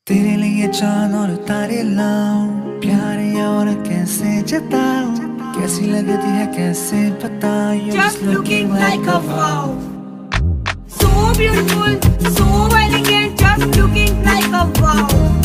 तेरे लिए चांद और तारे लाऊं, प्यार और कैसे जताऊं, कैसी लगती है कैसे बताऊं, you're just looking like a wow. So beautiful, so elegant, just looking like a wow.